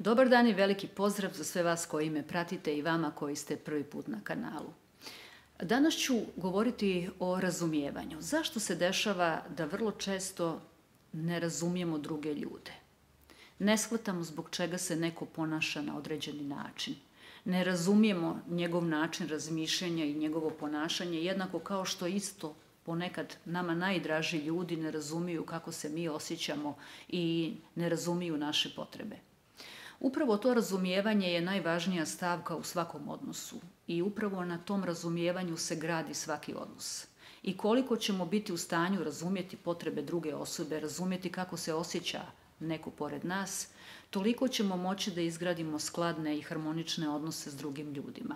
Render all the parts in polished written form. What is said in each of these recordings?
Dobar dan i veliki pozdrav za sve vas koji me pratite i vama koji ste prvi put na kanalu. Danas ću govoriti o razumijevanju. Zašto se dešava da vrlo često ne razumijemo druge ljude? Ne shvatamo zbog čega se neko ponaša na određeni način. Ne razumijemo njegov način razmišljanja i njegovo ponašanje, jednako kao što isto ponekad nama najdraži ljudi ne razumiju kako se mi osjećamo i ne razumiju naše potrebe. Upravo to razumijevanje je najvažnija stavka u svakom odnosu i upravo na tom razumijevanju se gradi svaki odnos. I koliko ćemo biti u stanju razumjeti potrebe druge osobe, razumjeti kako se osjeća neko pored nas, toliko ćemo moći da izgradimo skladne i harmonične odnose s drugim ljudima.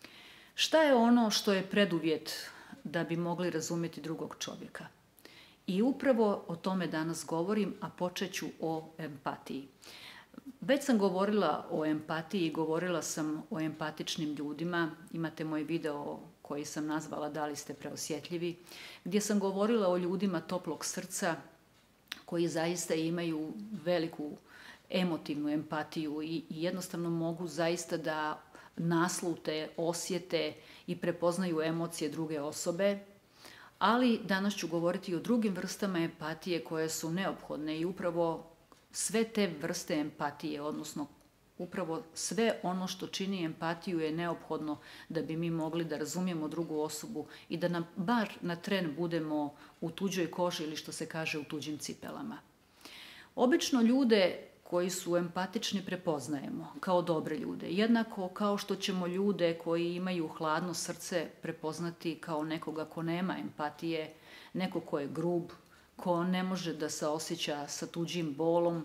Šta je ono što je preduvjet da bi mogli razumjeti drugog čovjeka? I upravo o tome danas govorim, a počet ću o empatiji. Već sam govorila o empatiji, govorila sam o empatičnim ljudima. Imate moj video koji sam nazvala Da li ste preosjetljivi, gdje sam govorila o ljudima toplog srca koji zaista imaju veliku emotivnu empatiju i jednostavno mogu zaista da naslute, osjete i prepoznaju emocije druge osobe. Ali danas ću govoriti o drugim vrstama empatije koje su neophodne i upravo sve te vrste empatije, odnosno upravo sve ono što čini empatiju je neophodno da bi mi mogli da razumijemo drugu osobu i da nam bar na tren budemo u tuđoj koži ili što se kaže u tuđim cipelama. Obično ljude koji su empatični prepoznajemo kao dobre ljude, jednako kao što ćemo ljude koji imaju hladno srce prepoznati kao nekoga ko nema empatije, neko ko je grub, ko ne može da se osjeća sa tuđim bolom,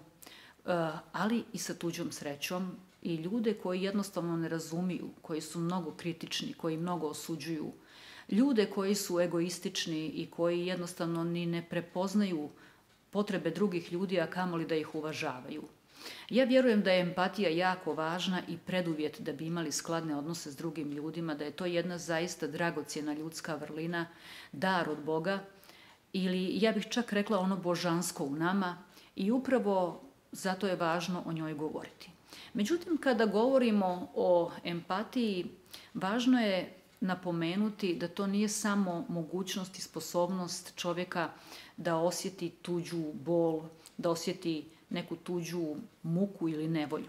ali i sa tuđom srećom, i ljude koji jednostavno ne razumiju, koji su mnogo kritični, koji mnogo osuđuju, ljude koji su egoistični i koji jednostavno ni ne prepoznaju potrebe drugih ljudi, a kamoli da ih uvažavaju. Ja vjerujem da je empatija jako važna i preduvjet da bi imali skladne odnose s drugim ljudima, da je to jedna zaista dragocjena ljudska vrlina, dar od Boga, ili ja bih čak rekla ono božansko u nama, i upravo zato je važno o njoj govoriti. Međutim, kada govorimo o empatiji, važno je napomenuti da to nije samo mogućnost i sposobnost čovjeka da osjeti tuđu bol, da osjeti neku tuđu muku ili nevolju.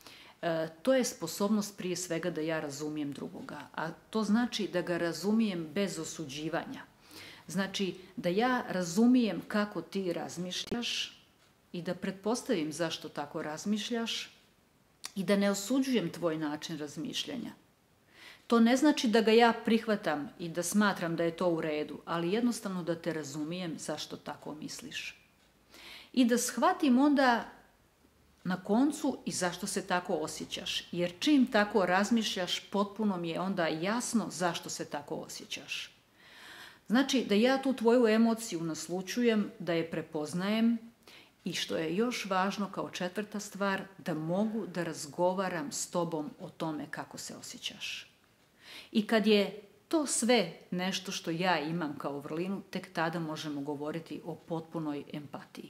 To je sposobnost prije svega da ja razumijem drugoga, a to znači da ga razumijem bez osuđivanja. Znači da ja razumijem kako ti razmišljaš i da pretpostavim zašto tako razmišljaš i da ne osuđujem tvoj način razmišljanja. To ne znači da ga ja prihvatam i da smatram da je to u redu, ali jednostavno da te razumijem zašto tako misliš. I da shvatim onda na koncu i zašto se tako osjećaš, jer čim tako razmišljaš potpuno mi je onda jasno zašto se tako osjećaš. Znači da ja tu tvoju emociju naslućujem, da je prepoznajem i što je još važno kao četvrta stvar, da mogu da razgovaram s tobom o tome kako se osjećaš. I kad je to sve nešto što ja imam kao vrlinu, tek tada možemo govoriti o potpunoj empatiji.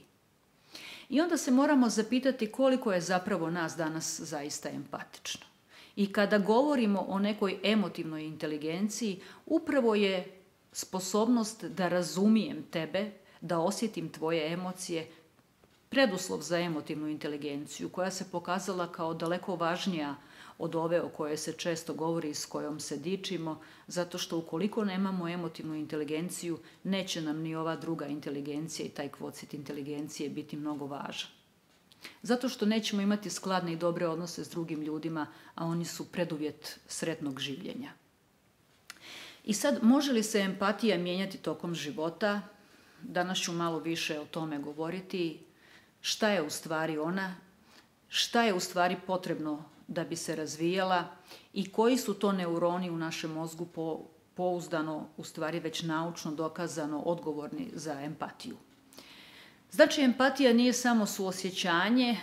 I onda se moramo zapitati koliko je zapravo nas danas zaista empatično. I kada govorimo o nekoj emotivnoj inteligenciji, upravo je sposobnost da razumijem tebe, da osjetim tvoje emocije, preduslov za emotivnu inteligenciju, koja se pokazala kao daleko važnija od ove o kojoj se često govori i s kojom se dičimo, zato što ukoliko nemamo emotivnu inteligenciju, neće nam ni ova druga inteligencija i taj kvocit inteligencije biti mnogo važan. Zato što nećemo imati skladne i dobre odnose s drugim ljudima, a oni su preduvjet sretnog življenja. I sad, može li se empatija mijenjati tokom života? Danas ću malo više o tome govoriti. Šta je u stvari ona? Šta je u stvari potrebno da bi se razvijala i koji su to neuroni u našem mozgu pouzdano, u stvari već naučno dokazano, odgovorni za empatiju. Znači, empatija nije samo suosjećanje,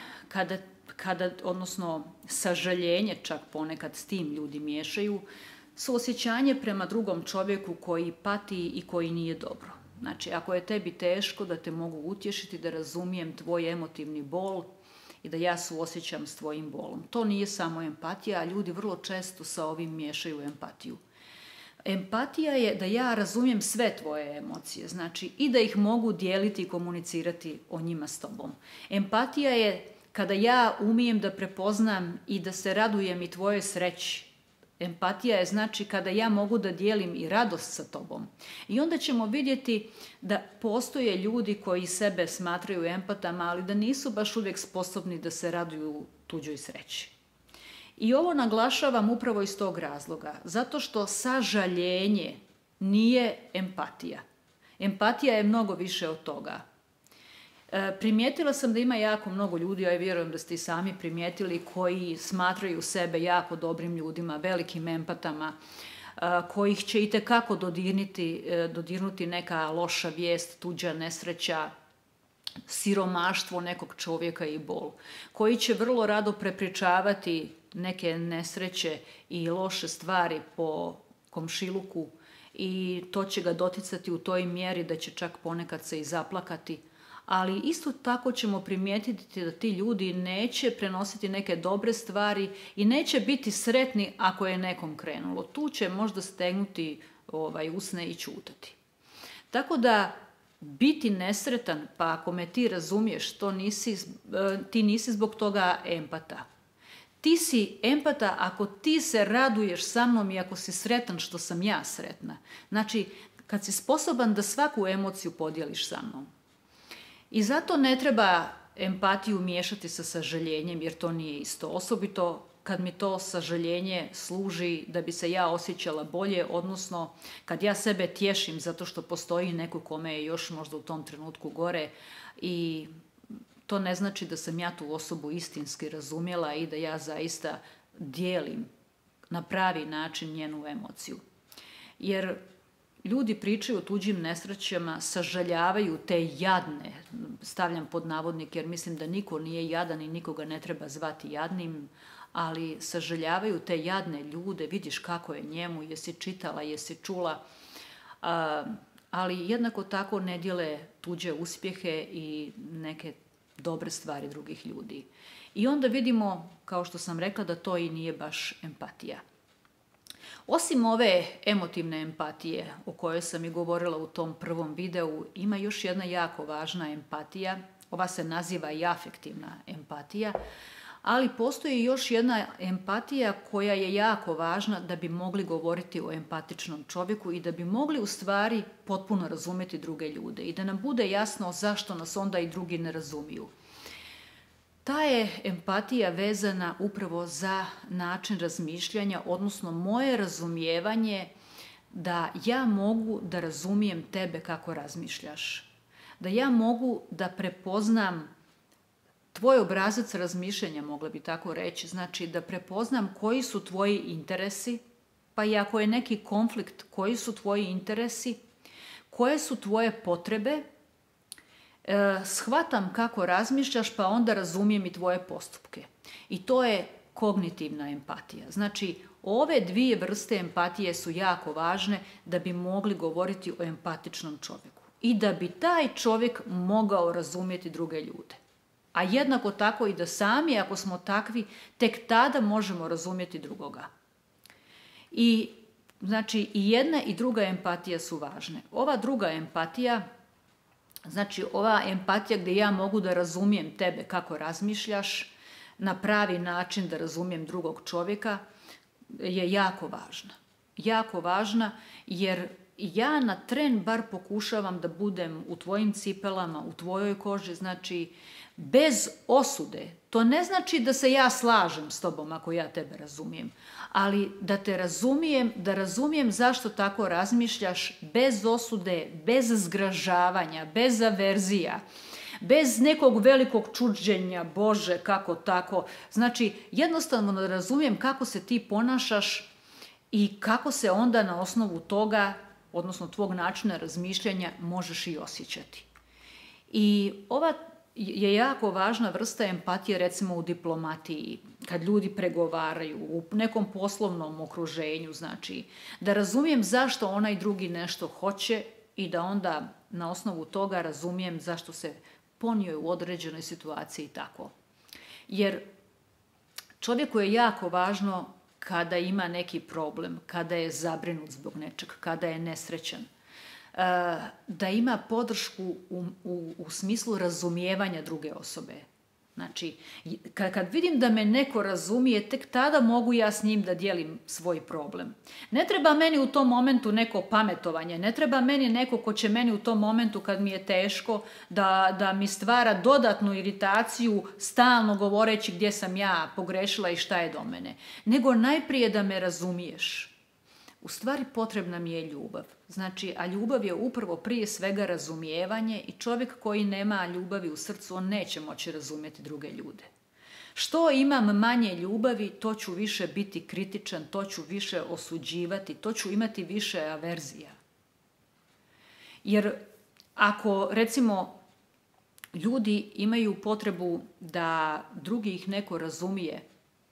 odnosno sažaljenje čak ponekad s tim ljudi miješaju, suosjećanje prema drugom čovjeku koji pati i koji nije dobro. Znači, ako je tebi teško, da te mogu utješiti, da razumijem tvoj emotivni bol i da ja suosjećam s tvojim bolom. To nije samo empatija, a ljudi vrlo često sa ovim miješaju empatiju. Empatija je da ja razumijem sve tvoje emocije, znači i da ih mogu dijeliti i komunicirati o njima s tobom. Empatija je kada ja umijem da prepoznam i da se radujem i tvojoj sreći. Empatija je znači kada ja mogu da dijelim i radost sa tobom. I onda ćemo vidjeti da postoje ljudi koji sebe smatraju empatama, ali da nisu baš uvijek sposobni da se raduju tuđoj sreći. I ovo naglašavam upravo iz tog razloga, zato što sažaljenje nije empatija. Empatija je mnogo više od toga. Primijetila sam da ima jako mnogo ljudi, a ja vjerujem da ste i sami primijetili, koji smatraju sebe jako dobrim ljudima, velikim empatama, kojih će itekako dodirnuti neka loša vijest, tuđa nesreća, siromaštvo nekog čovjeka i bol, koji će vrlo rado prepričavati neke nesreće i loše stvari po komšiluku i to će ga doticati u toj mjeri da će čak ponekad se i zaplakati. Ali isto tako ćemo primijetiti da ti ljudi neće prenositi neke dobre stvari i neće biti sretni ako je nekom krenulo. Tu će možda stegnuti usne i ćutati. Tako da biti nesretan, pa ako me ti razumiješ, ti nisi zbog toga empata. Ti si empata ako ti se raduješ sa mnom i ako si sretan što sam ja sretna. Znači, kad si sposoban da svaku emociju podijeliš sa mnom. I zato ne treba empatiju miješati sa sažaljenjem, jer to nije isto. Osobito kad mi to sažaljenje služi da bi se ja osjećala bolje, odnosno kad ja sebe tješim zato što postoji neko kome je još možda u tom trenutku gore i to ne znači da sam ja tu osobu istinski razumjela i da ja zaista dijelim na pravi način njenu emociju. Jer ljudi pričaju o tuđim nesrećama, sažaljavaju te jadne, stavljam pod navodnik jer mislim da niko nije jadan i nikoga ne treba zvati jadnim, ali sažaljavaju te jadne ljude, vidiš kako je njemu, jesi čitala, jesi čula, ali jednako tako ne dijele tuđe uspjehe i neke dobre stvari drugih ljudi. I onda vidimo, kao što sam rekla, da to i nije baš empatija. Osim ove emotivne empatije o kojoj sam i govorila u tom prvom videu, ima još jedna jako važna empatija. Ova se naziva i afektivna empatija, ali postoji još jedna empatija koja je jako važna da bi mogli govoriti o empatičnom čovjeku i da bi mogli u stvari potpuno razumjeti druge ljude i da nam bude jasno zašto nas onda i drugi ne razumiju. Ta je empatija vezana upravo za način razmišljanja, odnosno moje razumijevanje da ja mogu da razumijem tebe kako razmišljaš. Da ja mogu da prepoznam tvoj obrazac razmišljanja, mogla bi tako reći, znači da prepoznam koji su tvoji interesi, pa i ako je neki konflikt, koji su tvoji interesi, koje su tvoje potrebe, shvatam kako razmišljaš, pa onda razumijem i tvoje postupke. I to je kognitivna empatija. Znači, ove dvije vrste empatije su jako važne da bi mogli govoriti o empatičnom čovjeku. I da bi taj čovjek mogao razumjeti druge ljude. A jednako tako i da sami, ako smo takvi, tek tada možemo razumjeti drugoga. I znači, i jedna i druga empatija su važne. Ova druga empatija, znači ova empatija gdje ja mogu da razumijem tebe kako razmišljaš, na pravi način da razumijem drugog čovjeka, je jako važna. Jako važna jer ja na tren bar pokušavam da budem u tvojim cipelama, u tvojoj koži, znači bez osude. To ne znači da se ja slažem s tobom ako ja tebe razumijem, ali da te razumijem, da razumijem zašto tako razmišljaš bez osude, bez zgražavanja, bez averzija, bez nekog velikog čuđenja, Bože, kako tako. Znači, jednostavno da razumijem kako se ti ponašaš i kako se onda na osnovu toga, odnosno tvog načina razmišljanja, možeš i osjećati. I ova je jako važna vrsta empatije, recimo u diplomatiji, kad ljudi pregovaraju, u nekom poslovnom okruženju, znači da razumijem zašto onaj drugi nešto hoće i da onda na osnovu toga razumijem zašto se ponio u određenoj situaciji tako. Jer čovjeku je jako važno kada ima neki problem, kada je zabrinut zbog nečeg, kada je nesrećan, da ima podršku u smislu razumijevanja druge osobe. Znači, kad vidim da me neko razumije, tek tada mogu ja s njim da dijelim svoj problem. Ne treba meni u tom momentu neko pametovanje, ne treba meni neko ko će meni u tom momentu kad mi je teško da mi stvara dodatnu iritaciju stalno govoreći gdje sam ja pogrešila i šta je do mene. Nego najprije da me razumiješ. U stvari potrebna mi je ljubav. Znači, a ljubav je upravo prije svega razumijevanje i čovjek koji nema ljubavi u srcu, on neće moći razumjeti druge ljude. Što imam manje ljubavi, to ću više biti kritičan, to ću više osuđivati, to ću imati više averzija. Jer ako, recimo, ljudi imaju potrebu da drugi ih neko razumije,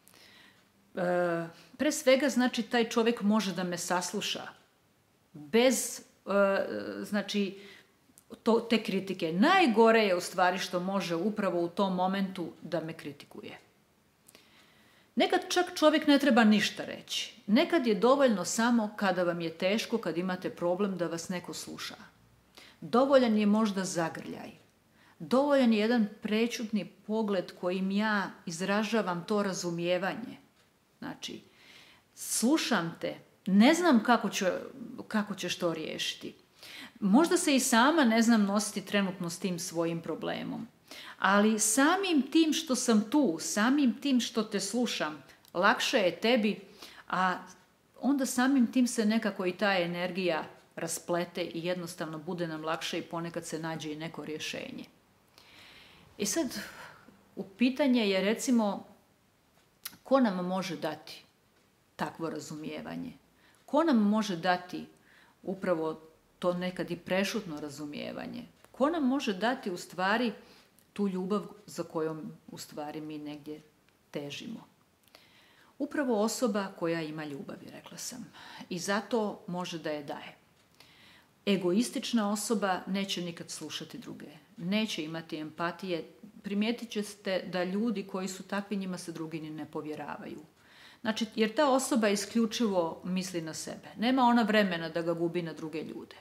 pre svega, znači, taj čovjek može da me sasluša bez, znači, te kritike. Najgore je u stvari što može upravo u tom momentu da me kritikuje. Nekad čak čovjek ne treba ništa reći. Nekad je dovoljno samo kada vam je teško, kad imate problem, da vas neko sluša. Dovoljan je možda zagrljaj. Dovoljan je jedan prečutni pogled kojim ja izražavam to razumijevanje. Znači, slušam te, ne znam kako ćeš to riješiti. Možda se i sama ne znam nositi trenutno s tim svojim problemom. Ali samim tim što sam tu, samim tim što te slušam, lakše je tebi, a onda samim tim se nekako i ta energija rasplete i jednostavno bude nam lakše i ponekad se nađe i neko rješenje. I sad, u pitanje je, recimo, ko nam može dati takvo razumijevanje? Ko nam može dati upravo to nekad i prešutno razumijevanje? Ko nam može dati u stvari tu ljubav za kojom u stvari mi negdje težimo? Upravo osoba koja ima ljubavi, rekla sam. I zato može da je daje. Egoistična osoba neće nikad slušati druge. Neće imati empatije. Primijetit ćete da ljudi koji su takvi, njima se drugi ni ne povjeravaju. Znači, jer ta osoba isključivo misli na sebe. Nema ona vremena da ga gubi na druge ljude.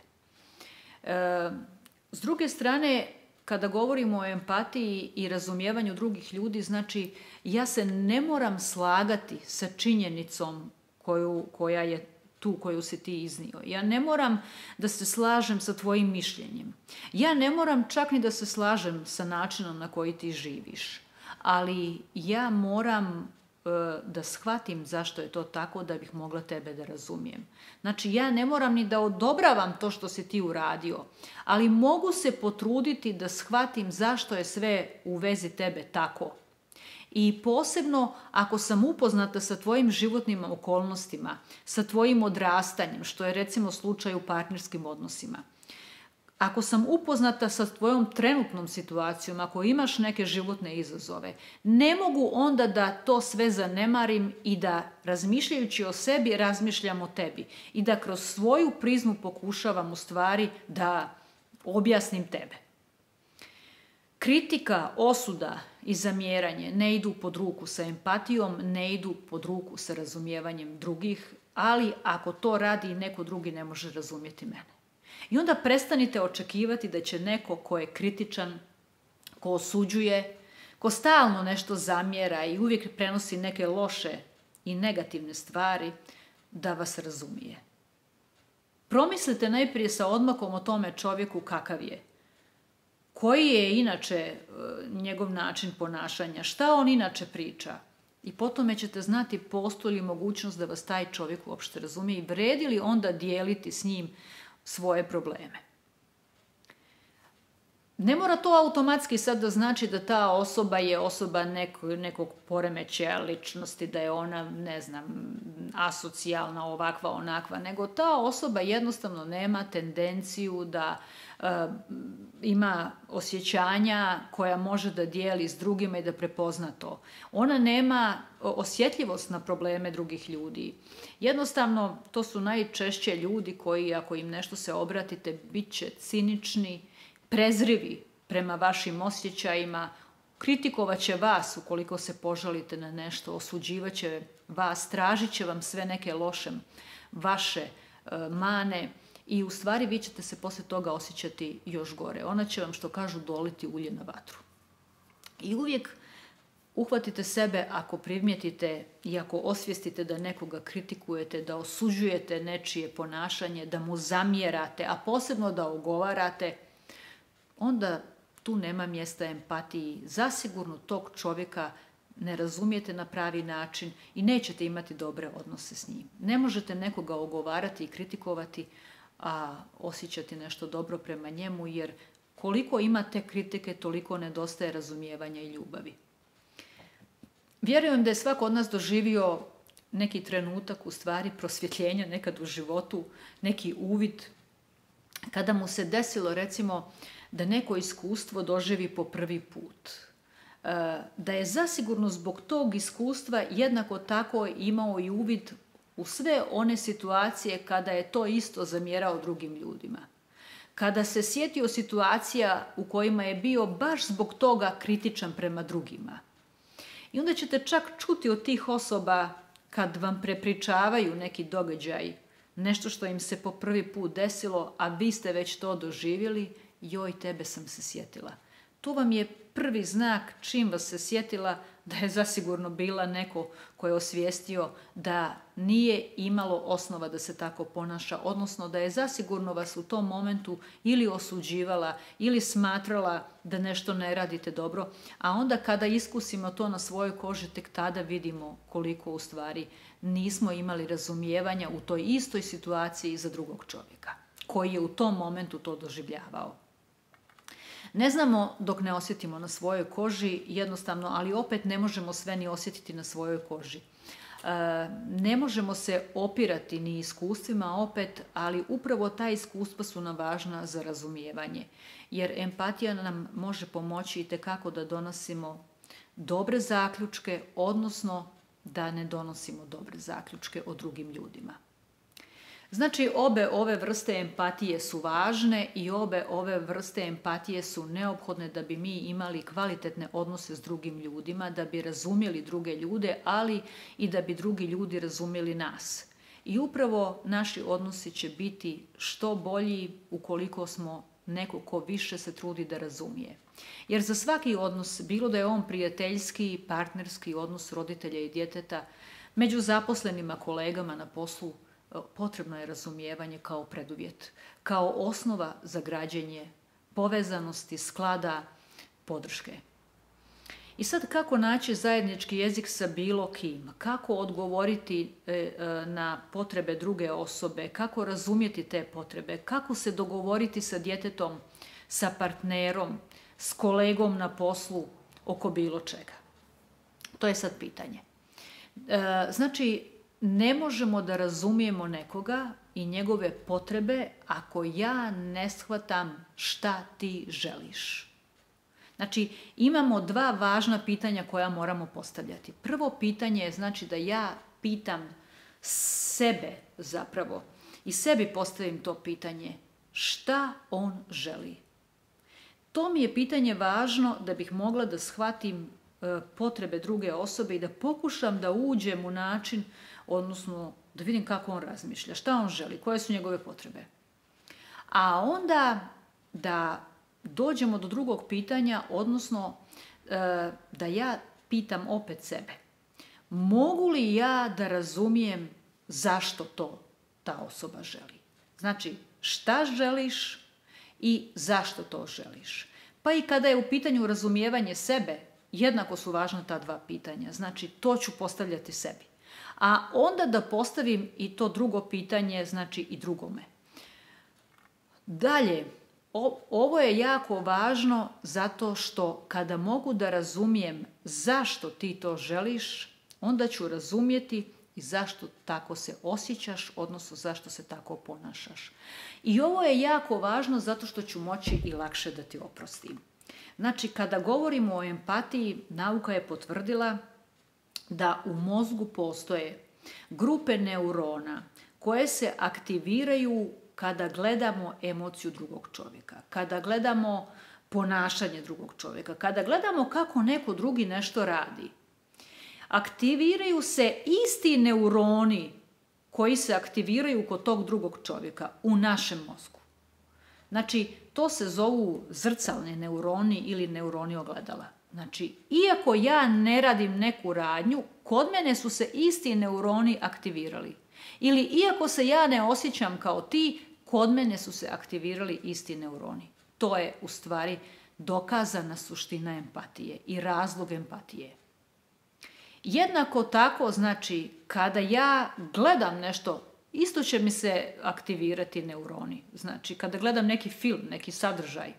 S druge strane, kada govorimo o empatiji i razumijevanju drugih ljudi, znači, ja se ne moram slagati sa činjenicom koja je tu, koju si ti iznio. Ja ne moram da se slažem sa tvojim mišljenjem. Ja ne moram čak ni da se slažem sa načinom na koji ti živiš. Ali ja moram da shvatim zašto je to tako, da bih mogla tebe da razumijem. Znači, ja ne moram ni da odobravam to što si ti uradio, ali mogu se potruditi da shvatim zašto je sve u vezi tebe tako. I posebno ako sam upoznata sa tvojim životnim okolnostima, sa tvojim odrastanjem, što je recimo slučaj u partnerskim odnosima. Ako sam upoznata sa tvojom trenutnom situacijom, ako imaš neke životne izazove, ne mogu onda da to sve zanemarim i da, razmišljajući o sebi, razmišljam o tebi. I da kroz svoju prizmu pokušavam u stvari da objasnim tebe. Kritika, osuda i zamjeranje ne idu pod ruku sa empatijom, ne idu pod ruku sa razumijevanjem drugih, ali ako to radi neko drugi, ne može razumjeti mene. I onda prestanite očekivati da će neko ko je kritičan, ko osuđuje, ko stalno nešto zamjera i uvijek prenosi neke loše i negativne stvari, da vas razumije. Promislite najprije sa odmakom o tome čovjeku kakav je. Koji je inače njegov način ponašanja, šta on inače priča. I potom ćete znati postoji li mogućnost da vas taj čovjek uopšte razumije i vredi li onda dijeliti s njim svoje probleme. Ne mora to automatski sad da znači da ta osoba je osoba nekog poremećaja ličnosti, da je ona, ne znam, asocijalna, ovakva, onakva, nego ta osoba jednostavno nema tendenciju da ima osjećanja koja može da dijeli s drugima i da prepozna to. Ona nema osjetljivost na probleme drugih ljudi. Jednostavno, to su najčešće ljudi koji, ako im nešto se obratite, bit će cinični, prezrivi prema vašim osjećajima, kritikovat će vas ukoliko se požalite na nešto, osuđivat će vas, tražit će vam sve neke loše vaše mane i u stvari vi ćete se poslije toga osjećati još gore. Ona će vam, što kažu, doliti ulje na vatru. I uvijek uhvatite sebe ako primijetite i ako osvijestite da nekoga kritikujete, da osuđujete nečije ponašanje, da mu zamjerate, a posebno da ogovarate, onda tu nema mjesta empatiji. Zasigurno tog čovjeka ne razumijete na pravi način i nećete imati dobre odnose s njim. Ne možete nekoga ogovarati i kritikovati, a osjećati nešto dobro prema njemu, jer koliko ima te kritike, toliko nedostaje razumijevanja i ljubavi. Vjerujem da je svako od nas doživio neki trenutak, u stvari prosvjetljenja nekad u životu, neki uvid, kada mu se desilo, recimo, da neko iskustvo doživi po prvi put. Da je zasigurno zbog tog iskustva jednako tako imao i uvid u sve one situacije kada je to isto zamjerao drugim ljudima. Kada se sjetio situacija u kojima je bio baš zbog toga kritičan prema drugima. I onda ćete čak čuti od tih osoba kad vam prepričavaju neki događaj, nešto što im se po prvi put desilo, a vi ste već to doživjeli, joj, tebe sam se sjetila. To vam je prvi znak čim vas se sjetila da je zasigurno bila neko ko je osvijestio da nije imalo osnova da se tako ponaša, odnosno da je zasigurno vas u tom momentu ili osuđivala ili smatrala da nešto ne radite dobro, a onda kada iskusimo to na svojoj koži, tek tada vidimo koliko u stvari nismo imali razumijevanja u toj istoj situaciji za drugog čovjeka koji je u tom momentu to doživljavao. Ne znamo dok ne osjetimo na svojoj koži, jednostavno, ali opet ne možemo sve ni osjetiti na svojoj koži. Ne možemo se opirati ni iskustvima opet, ali upravo ta iskustva su nam važna za razumijevanje. Jer empatija nam može pomoći itekako da donosimo dobre zaključke, odnosno da ne donosimo dobre zaključke o drugim ljudima. Znači, obe ove vrste empatije su važne i obe ove vrste empatije su neophodne da bi mi imali kvalitetne odnose s drugim ljudima, da bi razumjeli druge ljude, ali i da bi drugi ljudi razumjeli nas. I upravo naši odnosi će biti što bolji ukoliko smo neko ko više se trudi da razumije. Jer za svaki odnos, bilo da je on prijateljski, partnerski odnos roditelja i djeteta, među zaposlenima, kolegama na poslu, potrebno je razumijevanje kao preduvjet, kao osnova za građenje povezanosti, sklada, podrške. I sad kako naći zajednički jezik sa bilo kim? Kako odgovoriti na potrebe druge osobe? Kako razumjeti te potrebe? Kako se dogovoriti sa djetetom, sa partnerom, s kolegom na poslu oko bilo čega? To je sad pitanje. Znači, ne možemo da razumijemo nekoga i njegove potrebe ako ja ne shvatam šta ti želiš. Znači, imamo dva važna pitanja koja moramo postavljati. Prvo pitanje je znači da ja pitam sebe zapravo i sebi postavim to pitanje šta on želi. To mi je pitanje važno da bih mogla da shvatim potrebe druge osobe i da pokušam da uđem u način, odnosno da vidim kako on razmišlja, šta on želi, koje su njegove potrebe. A onda da dođemo do drugog pitanja, odnosno da ja pitam opet sebe. Mogu li ja da razumijem zašto to ta osoba želi? Znači, šta želiš i zašto to želiš? Pa i kada je u pitanju razumijevanje sebe, jednako su važna ta dva pitanja. Znači, to ću postavljati sebi. A onda da postavim i to drugo pitanje, znači i drugome. Dalje, ovo je jako važno zato što kada mogu da razumijem zašto ti to želiš, onda ću razumjeti i zašto tako se osjećaš, odnosno zašto se tako ponašaš. I ovo je jako važno zato što ću moći i lakše da ti oprostim. Znači, kada govorimo o empatiji, nauka je potvrdila da u mozgu postoje grupe neurona koje se aktiviraju kada gledamo emociju drugog čovjeka, kada gledamo ponašanje drugog čovjeka. Kada gledamo kako neko drugi nešto radi, aktiviraju se isti neuroni koji se aktiviraju kod tog drugog čovjeka u našem mozgu. Znači, to se zovu zrcalni neuroni ili neuroni ogledala. Znači, iako ja ne radim neku radnju, kod mene su se isti neuroni aktivirali. Ili iako se ja ne osjećam kao ti, kod mene su se aktivirali isti neuroni. To je u stvari dokazana suština empatije i razlog empatije. Jednako tako, znači, kada ja gledam nešto, isto će mi se aktivirati neuroni. Znači, kada gledam neki film, neki sadržaj.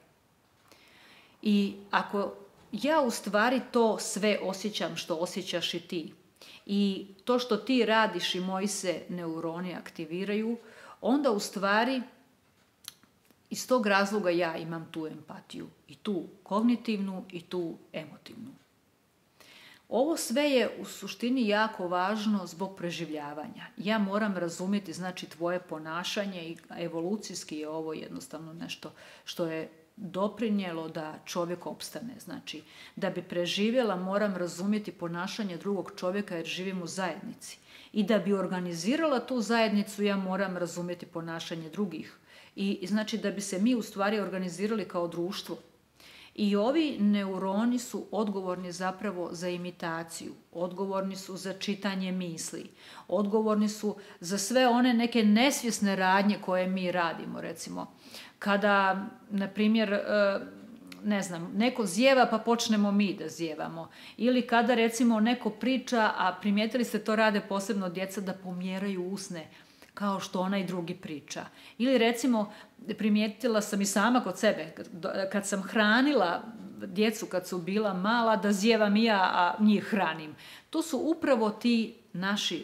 I ako ja u stvari to sve osjećam što osjećaš i ti, i to što ti radiš i moji se neuroni aktiviraju, onda u stvari iz tog razloga ja imam tu empatiju. I tu kognitivnu i tu emotivnu. Ovo sve je u suštini jako važno zbog preživljavanja. Ja moram razumjeti, znači, tvoje ponašanje i evolucijski je ovo jednostavno nešto što je doprinijelo da čovjek opstane. Znači, da bi preživjela moram razumjeti ponašanje drugog čovjeka jer živim u zajednici. I da bi organizirala tu zajednicu ja moram razumjeti ponašanje drugih. I znači da bi se mi u stvari organizirali kao društvo. I ovi neuroni su odgovorni zapravo za imitaciju, odgovorni su za čitanje misli, odgovorni su za sve one neke nesvjesne radnje koje mi radimo, recimo. Kada, na primjer, ne znam, neko zjeva pa počnemo mi da zjevamo. Ili kada, recimo, neko priča, a primijetili ste to rade posebno djeca, da pomjeraju usne kao što onaj drugi priča. Ili recimo, primijetila sam i sama kod sebe, kad sam hranila djecu kad su bila mala, da zjevam i ja, a njih hranim. To su upravo ti naši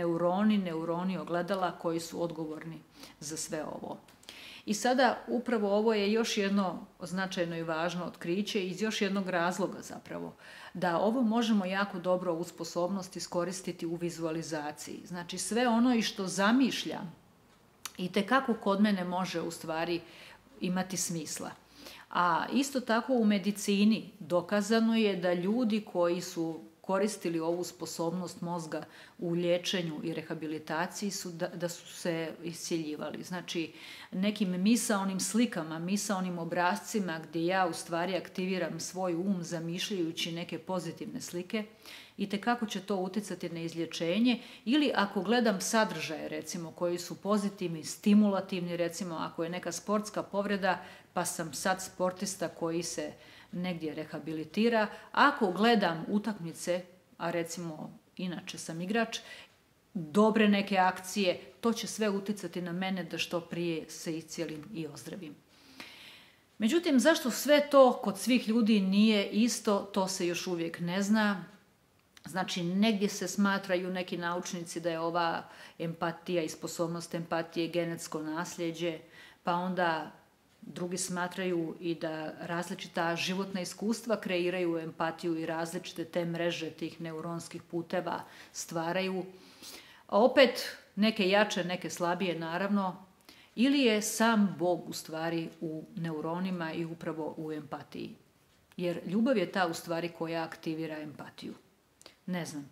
neuroni ogledala koji su odgovorni za sve ovo. I sada upravo ovo je još jedno značajno i važno otkriće iz još jednog razloga zapravo. Da ovo možemo jako dobro u sposobnosti iskoristiti u vizualizaciji. Znači sve ono i što zamišljam itekako kod mene može u stvari imati smisla. A isto tako u medicini dokazano je da ljudi koji su koristili ovu sposobnost mozga u liječenju i rehabilitaciji da su se iscjeljivali. Znači, nekim misaonim slikama, misaonim obrascima gdje ja u stvari aktiviram svoj um zamišljajući neke pozitivne slike, itekako će to utjecati na izlječenje. Ili ako gledam sadržaje, recimo, koji su pozitivni, stimulativni, recimo ako je neka sportska povreda, pa sam sad sportista koji se negdje rehabilitira. Ako gledam utakmice, a recimo inače sam igrač, dobre neke akcije, to će sve utjecati na mene da što prije se iscijelim i ozdravim. Međutim, zašto sve to kod svih ljudi nije isto, to se još uvijek ne zna. Znači, negdje se smatraju neki naučnici da je ova empatija i sposobnost empatije genetsko nasljeđe, pa onda drugi smatraju i da različita životna iskustva kreiraju empatiju i različite te mreže tih neuronskih puteva stvaraju. A opet neke jače, neke slabije naravno. Ili je sam Bog u stvari u neuronima i upravo u empatiji. Jer ljubav je ta u stvari koja aktivira empatiju. Ne znam.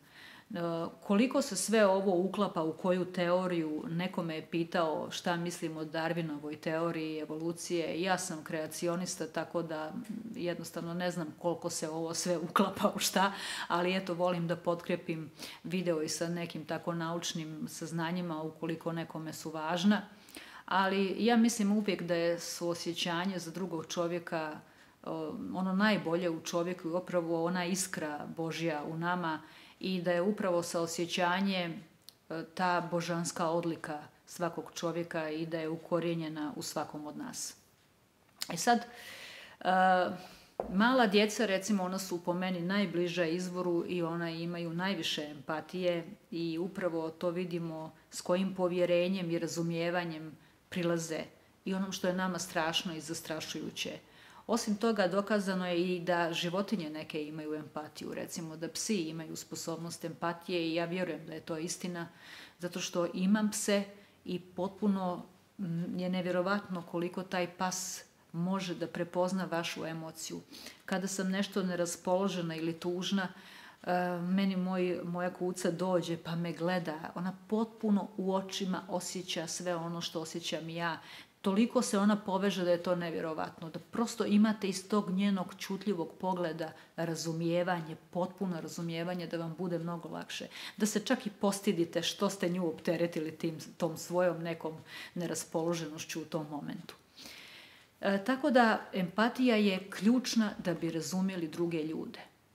Koliko se sve ovo uklapa u koju teoriju, neko me je pitao šta mislim o Darwinovoj teoriji evolucije. Ja sam kreacionista, tako da jednostavno ne znam koliko se ovo sve uklapa u šta, ali eto, volim da potkrijepim video i sa nekim tako naučnim saznanjima ukoliko nekome su važna. Ali ja mislim uvijek da je suosjećanje za drugog čovjeka ono najbolje u čovjeku i upravo ona iskra Božja u nama, i da je upravo saosjećanje ta božanska odlika svakog čovjeka i da je ukorijenjena u svakom od nas. I sad, mala djeca, recimo, ona su po meni najbliža izvoru i ona imaju najviše empatije i upravo to vidimo s kojim povjerenjem i razumijevanjem prilaze i onom što je nama strašno i zastrašujuće. Osim toga, dokazano je i da životinje neke imaju empatiju, recimo da psi imaju sposobnost empatije i ja vjerujem da je to istina, zato što imam pse i potpuno je nevjerovatno koliko taj pas može da prepozna vašu emociju. Kada sam nešto neraspoložena ili tužna, meni moja kuca dođe pa me gleda, ona potpuno u očima osjeća sve ono što osjećam i ja. Toliko se ona poveže da je to nevjerovatno, da prosto imate iz tog njenog čutljivog pogleda razumijevanje, potpuno razumijevanje da vam bude mnogo lakše. Da se čak i postidite što ste nju opteretili tom svojom nekom neraspoloženošću u tom momentu. Tako da empatija je ključna da bi razumjeli druge ljude.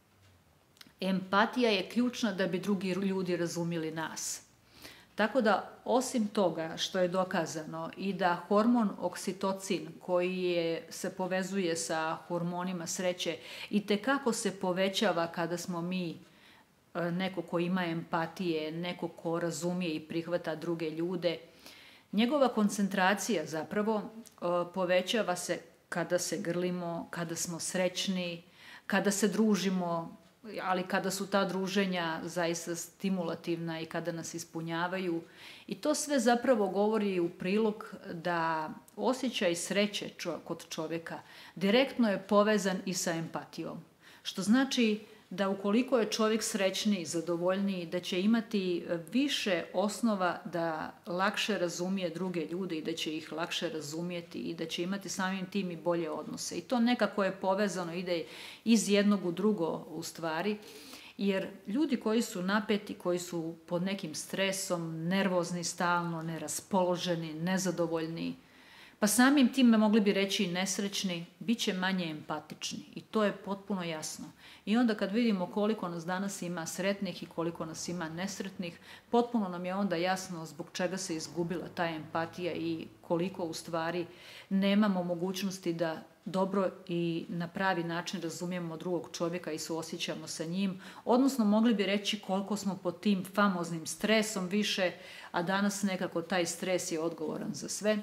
Empatija je ključna da bi drugi ljudi razumjeli nas. Tako da, osim toga što je dokazano i da hormon oksitocin koji se povezuje sa hormonima sreće itekako se povećava kada smo mi neko ko ima empatije, neko ko razumije i prihvata druge ljude, njegova koncentracija zapravo povećava se kada se grlimo, kada smo srećni, kada se družimo, ali kada su ta druženja zaista stimulativna i kada nas ispunjavaju. I to sve zapravo govori u prilog da osjećaj sreće kod čovjeka direktno je povezan i sa empatijom. Što znači da ukoliko je čovjek srećniji, zadovoljniji, da će imati više osnova da lakše razumije druge ljude i da će ih lakše razumjeti i da će imati samim tim i bolje odnose. I to nekako je povezano, ide iz jednog u drugo u stvari, jer ljudi koji su napeti, koji su pod nekim stresom, nervozni stalno, neraspoloženi, nezadovoljni, pa samim tim mogli bi reći i nesrećni, bit će manje empatični i to je potpuno jasno. I onda kad vidimo koliko nas danas ima sretnih i koliko nas ima nesretnih, potpuno nam je onda jasno zbog čega se izgubila ta empatija i koliko u stvari nemamo mogućnosti da dobro i na pravi način razumijemo drugog čovjeka i suosjećamo sa njim, odnosno mogli bi reći koliko smo pod tim famoznim stresom više, a danas nekako taj stres je odgovoran za sve.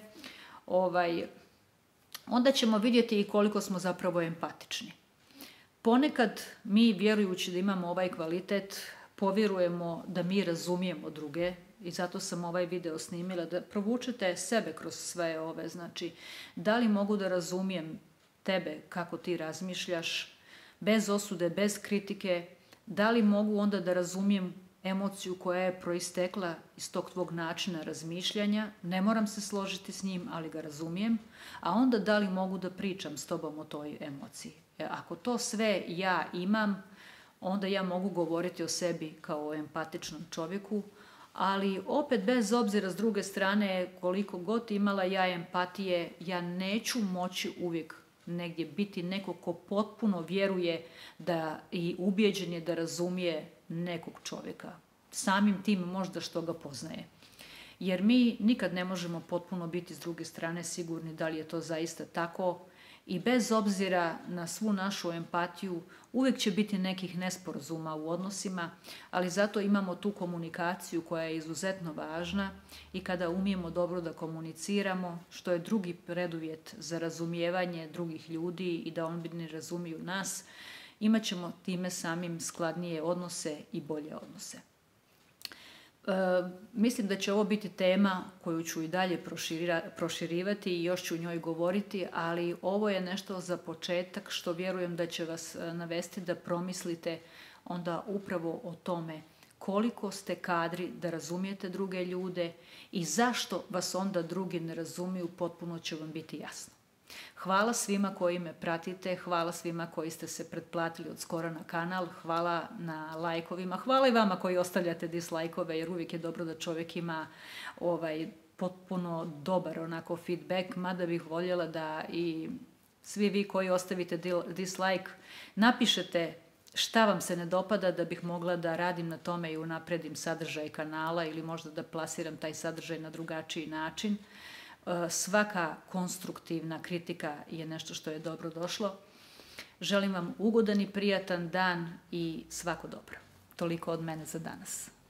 Onda ćemo vidjeti i koliko smo zapravo empatični. Ponekad mi, vjerujući da imamo ovaj kvalitet, povjerujemo da mi razumijemo druge i zato sam ovaj video snimila, da provučete sebe kroz sve ove, znači da li mogu da razumijem tebe kako ti razmišljaš, bez osude, bez kritike, da li mogu onda da razumijem emociju koja je proistekla iz tog tvog načina razmišljanja, ne moram se složiti s njim, ali ga razumijem, a onda da li mogu da pričam s tobom o toj emociji. Ako to sve ja imam, onda ja mogu govoriti o sebi kao o empatičnom čovjeku, ali opet bez obzira s druge strane koliko god imala ja empatije, ja neću moći uvijek negdje biti neko ko potpuno vjeruje da i ubjeđen je da razumije nekog čovjeka. Samim tim možda što ga poznaje. Jer mi nikad ne možemo potpuno biti s druge strane sigurni da li je to zaista tako i bez obzira na svu našu empatiju uvijek će biti nekih nesporazuma u odnosima, ali zato imamo tu komunikaciju koja je izuzetno važna i kada umijemo dobro da komuniciramo, što je drugi preduvjet za razumijevanje drugih ljudi i da oni razumiju nas, imat ćemo time samim skladnije odnose i bolje odnose. Mislim da će ovo biti tema koju ću i dalje proširivati i još ću o njoj govoriti, ali ovo je nešto za početak što vjerujem da će vas navesti da promislite onda upravo o tome koliko ste kadri da razumijete druge ljude i zašto vas onda drugi ne razumiju, potpuno će vam biti jasno. Hvala svima koji me pratite, hvala svima koji ste se pretplatili od skora na kanal, hvala na lajkovima, hvala i vama koji ostavljate dislajkove jer uvijek je dobro da čovjek ima potpuno dobar onako feedback, mada bih voljela da i svi vi koji ostavite dislike napišete šta vam se ne dopada da bih mogla da radim na tome i unapredim sadržaj kanala ili možda da plasiram taj sadržaj na drugačiji način. Svaka konstruktivna kritika je nešto što je dobro došlo. Želim vam ugodan i prijatan dan i svako dobro. Toliko od mene za danas.